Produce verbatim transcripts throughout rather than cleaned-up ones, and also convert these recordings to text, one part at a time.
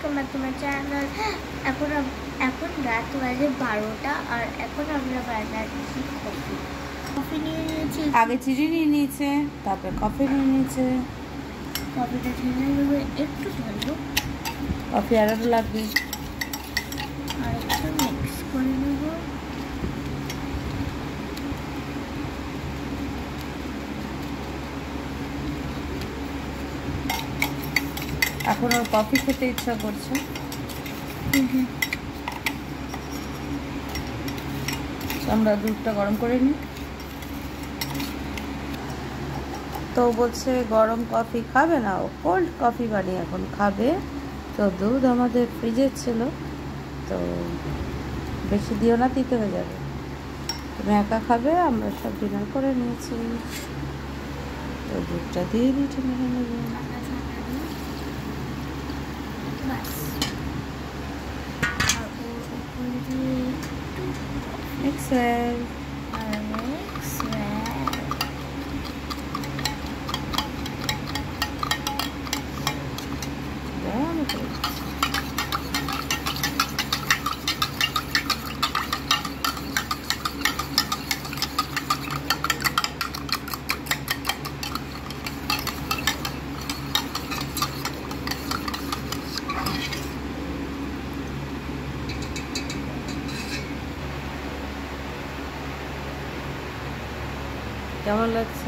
Welcome back to my channel. এখন এখন রাত বাজে বারোটা আর এখন আমরা বানাচ্ছি কফি। কফি নিয়ে নিয়েছি, আগে চিনি নিয়ে নিয়েছে, তারপরে কফি নিয়ে নিয়েছে। কফিটা ঢেলে নেবে, একটু ঢালবো, কফি আর একটু লাগবে, আর একটু মিক্স করে নেবো। এখন ওর কফি খেতে ইচ্ছা করছে। আমরা দুধটা গরম করে নিই। তো বলছে গরম কফি খাবে না, ও কোল্ড কফি বানিয়ে এখন খাবে। তো দুধ আমাদের ফ্রিজের ছিল, তো বেশি দিও না, দিতে হয়ে যাবে। তুমি একা খাবে, আমরা সব ডিনার করে নিয়েছি। তো দুধটা দিয়ে দিই, ঠান্ডা নেবে। Mix well. Mix well. Very good. কেমন লাগছে?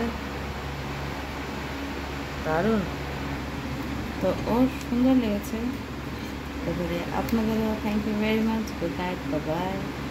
দারুণ। তো ও সুন্দর লেগেছে। এবারে আপনাদেরও thank you very much. Good night, bye by.